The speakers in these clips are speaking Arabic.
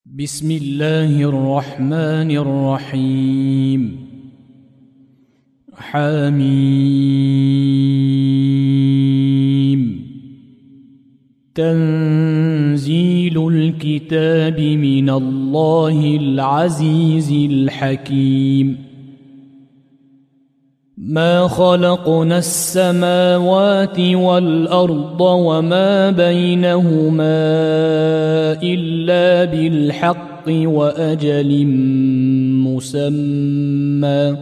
بسم الله الرحمن الرحيم. حميم. تنزيل الكتاب من الله العزيز الحكيم. ما خلقنا السماوات والأرض وما بينهما إلا بالحق وأجل مسمى،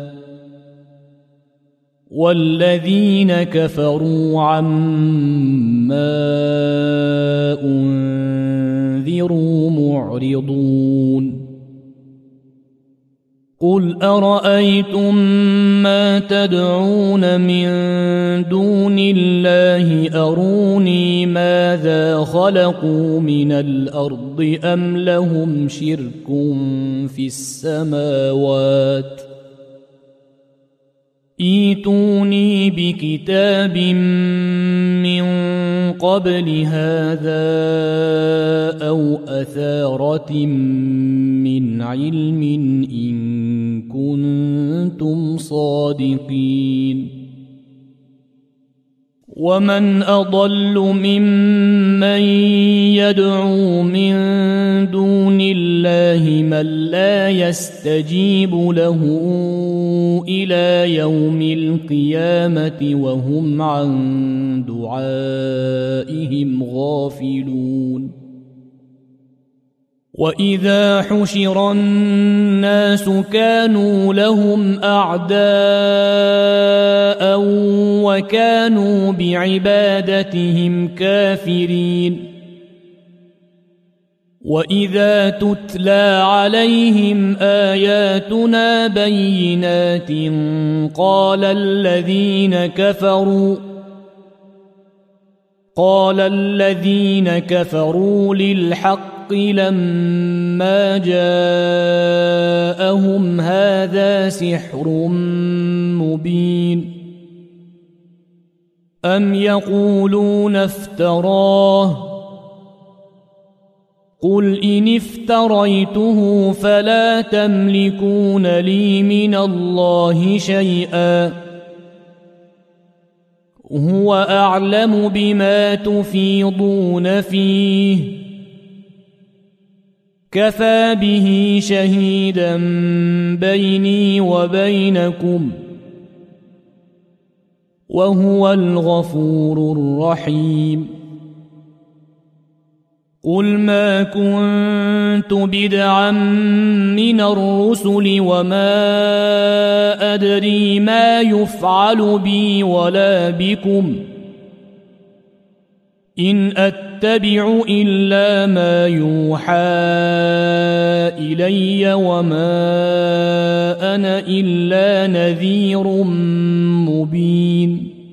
والذين كفروا عما أنذروا معرضون. قل أرأيتم ما تدعون من دون الله أروني ماذا خلقوا من الأرض أم لهم شرك في السماوات؟ ائتوني بكتاب من قبل هذا أو أثارة من علم إن كنتم صادقين. ومن أضل ممن يدعو من دون الله من لا يستجيب له إلى يوم القيامة وهم عن دعائهم غافلون. وإذا حشر الناس كانوا لهم أعداء وكانوا بعبادتهم كافرين. وإذا تتلى عليهم آياتنا بينات قال الذين كفروا للحق لما جاءهم هذا سحر مبين. أم يقولون افتراه؟ قل إن افتريته فلا تملكون لي من الله شيئا، هو أعلم بما تفيضون فيه، كفى به شهيدا بيني وبينكم، وهو الغفور الرحيم. قل ما كنت بدعا من الرسل وما أدري ما يفعل بي ولا بكم، إن أتبع إلا ما يوحى إلي وما أنا إلا نذير مبين.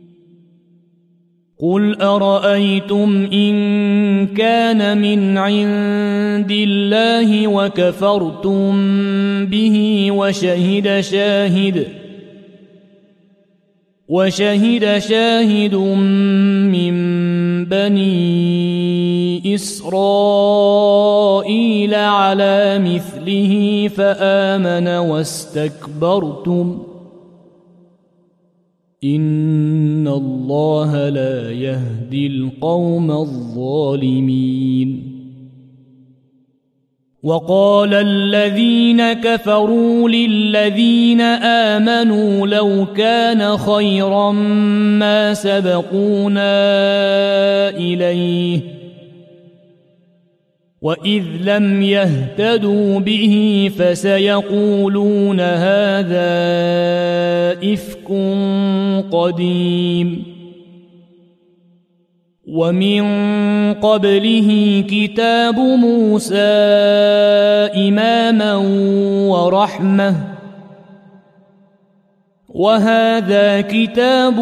قل أرأيتم إن كان من عند الله وكفرتم به وشهد شاهد من بني إسرائيل على مثله فآمن واستكبرتم، إن الله لا يهدي القوم الظالمين. وقال الذين كفروا للذين آمنوا لو كان خيرا ما سبقونا إليه، وإذ لم يهتدوا به فسيقولون هذا إفك قديم. ومن قبله كتاب موسى إماما ورحمة، وهذا كتاب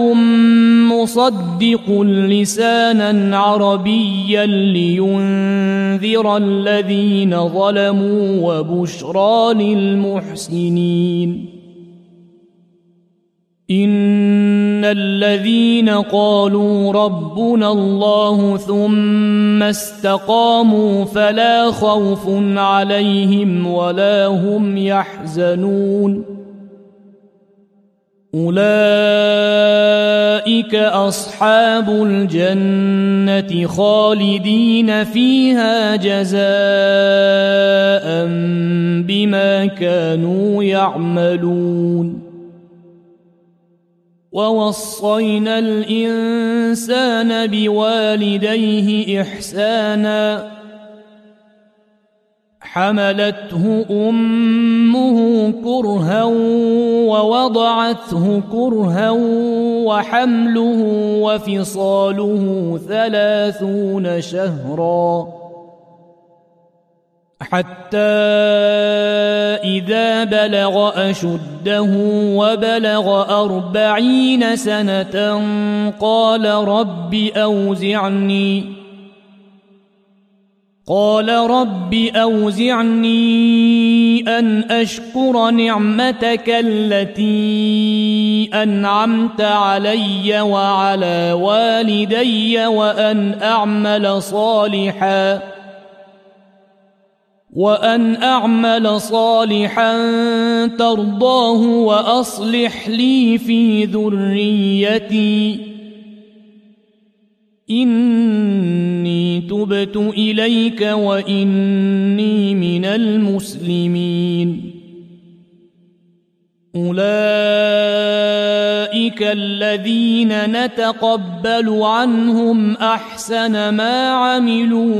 مصدق لسانا عربيا لينذر الذين ظلموا وبشرى للمحسنين. إن الذين قالوا ربنا الله ثم استقاموا فلا خوف عليهم ولا هم يحزنون أولئك أصحاب الجنة خالدين فيها جزاء بما كانوا يعملون ووصينا الإنسان بوالديه إحسانا حملته أمه كرها ووضعته كرها وحمله وفصاله 30 شهرا حتى إذا بلغ أشده وبلغ 40 سنة قال رب أوزعني أن أشكر نعمتك التي أنعمت علي وعلى والدي وأن أعمل صالحا ترضاه وأصلح لي في ذريتي إني تبت إليك وإني من المسلمين أولئك الذين نتقبل عنهم أحسن ما عملوا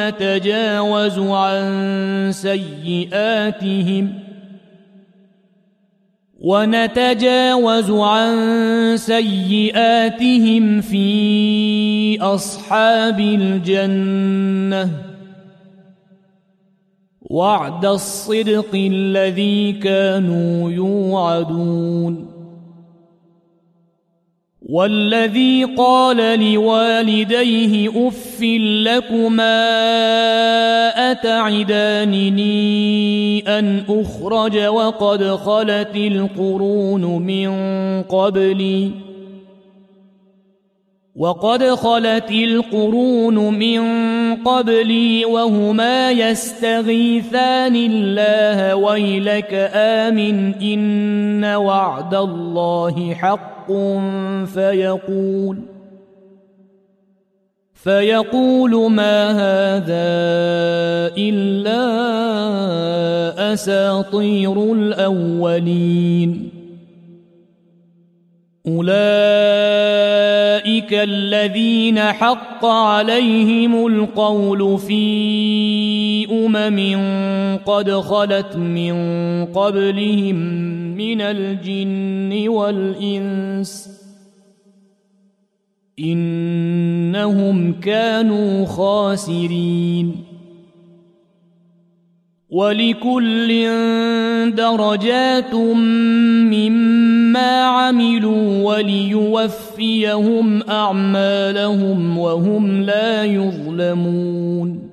ونتجاوز عن سيئاتهم في أصحاب الجنة وعد الصدق الذي كانوا يوعدون والذي قال لوالديه أف لكما أتعدانني أن أخرج وقد خلت القرون من قبلي وهما يستغيثان الله ويلك آمن إن وعد الله حق فيقول ما هذا إلا أساطير الأولين أولئك الذين حق عليهم القول في قد خلت من قبلهم من الجن والإنس إنهم كانوا خاسرين ولكل درجات مما عملوا وليوفيهم أعمالهم وهم لا يظلمون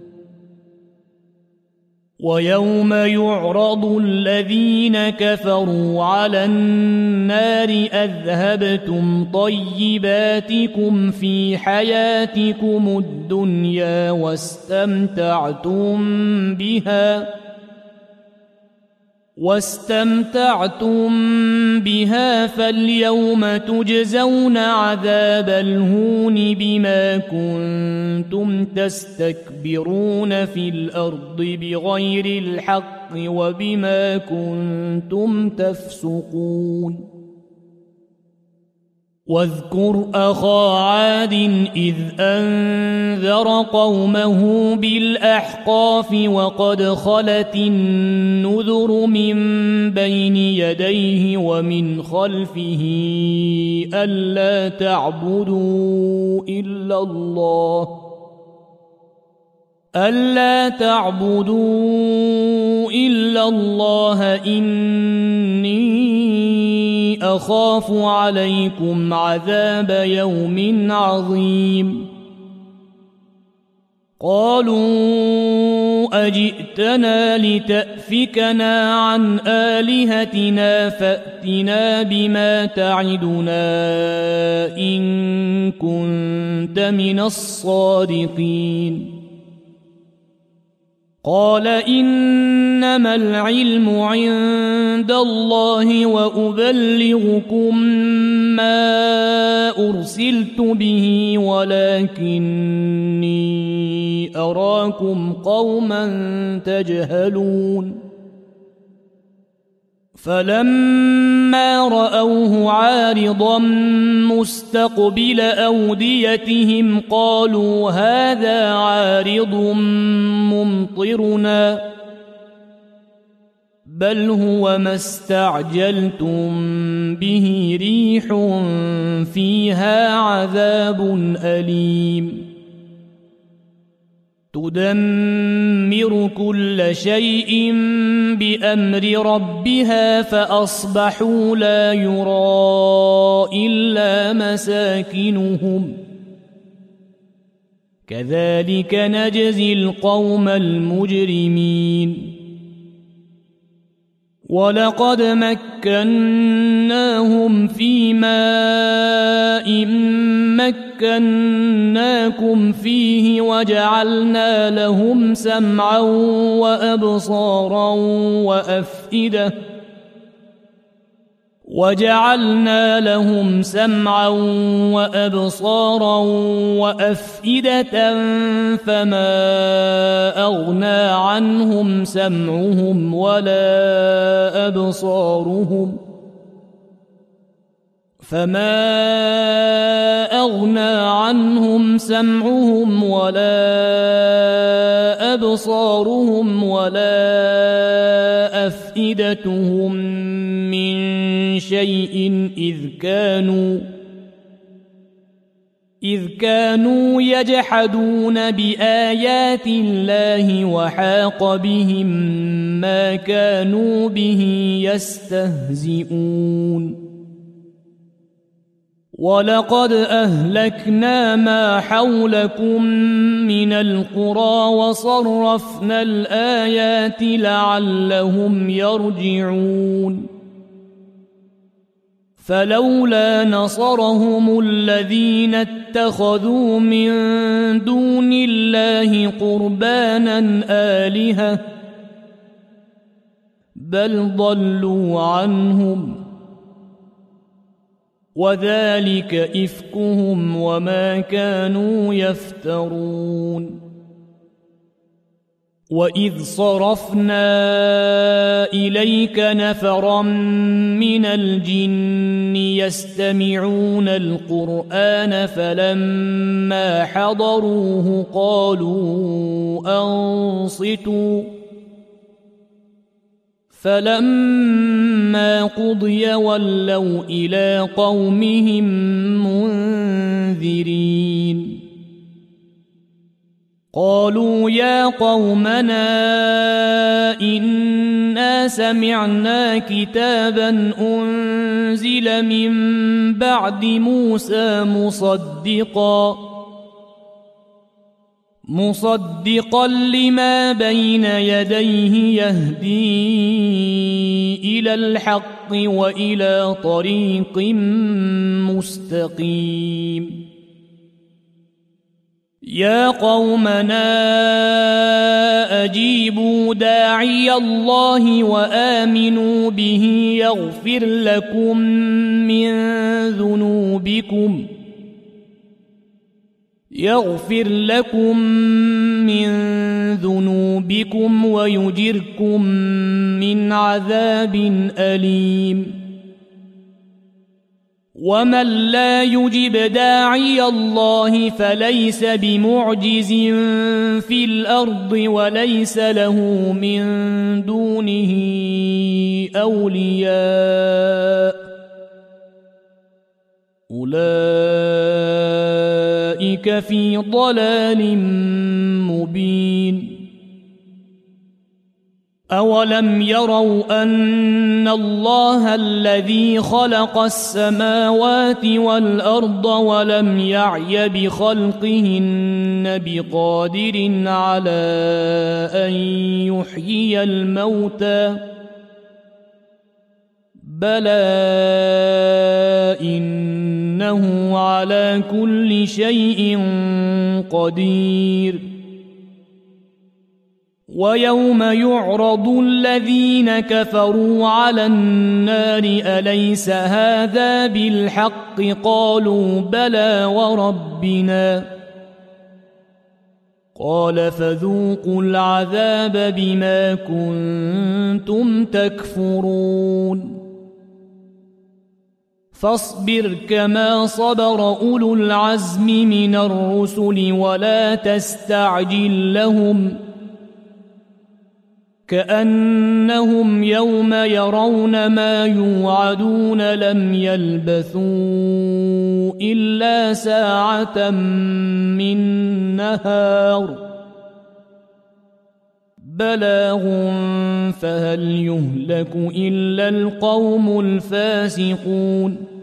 ويوم يعرض الذين كفروا على النار أذهبتم طيباتكم في حياتكم الدنيا واستمتعتم بها فاليوم تجزون عذاب الهون بما كنتم تستكبرون في الأرض بغير الحق وبما كنتم تفسقون واذكر أخا عاد إذ أنذر قومه بالأحقاف وقد خلت النذر من بين يديه ومن خلفه ألا تعبدوا إلا الله إني أخاف عليكم عذاب يوم عظيم قالوا أجئتنا لتأفكنا عن آلهتنا فأتنا بما تعدنا إن كنت من الصادقين قال إنما العلم عند الله وأبلغكم ما أرسلت به ولكني أراكم قوما تجهلون فلما رأوه عارضا مستقبل أوديتهم قالوا هذا عارض ممطرنا بل هو ما استعجلتم به ريح فيها عذاب أليم تدمر كل شيء بأمر ربها فأصبحوا لا يرى إلا مساكنهم كذلك نجزي القوم المجرمين ولقد مكناهم في ماء مكناكم فيه وجعلنا لهم سمعا وأبصارا وأفئدة فما أغنى عنهم سمعهم ولا أبصارهم ولا أفئدتهم من شيء إذ كانوا يجحدون بآيات الله وحاق بهم ما كانوا به يستهزئون ولقد أهلكنا ما حولكم من القرى وصرفنا الآيات لعلهم يرجعون فلولا نصرهم الذين اتخذوا من دون الله قربانا آلهة بل ضلوا عنهم وذلك إفكهم وما كانوا يفترون وإذ صرفنا إليك نفرا من الجن يستمعون القرآن فلما حضروه قالوا أنصتوا فلما قضي ولوا إلى قومهم منذرين قالوا يا قومنا إنا سمعنا كتابا أنزل من بعد موسى مصدقا لما بين يديه يهدي إلى الحق وإلى طريق مستقيم يا قومنا أجيبوا داعي الله وآمنوا به يغفر لكم من ذنوبكم ويجركم من عذاب أليم ومن لا يجب داعي الله فليس بمعجز في الأرض وليس له من دونه أولياء أولئك في ضلال مبين أولم يروا أن الله الذي خلق السماوات والأرض ولم يعي بخلقهن بقادر على أن يحيي الموتى بلى إنه على كل شيء قدير ويوم يعرض الذين كفروا على النار أليس هذا بالحق قالوا بلى وربنا قال فذوقوا العذاب بما كنتم تكفرون فاصبر كما صبر أولو العزم من الرسل ولا تستعجل لهم كأنهم يوم يرون ما يوعدون لم يلبثوا إلا ساعة من نهار بلاغ فهل يهلك إلا القوم الفاسقون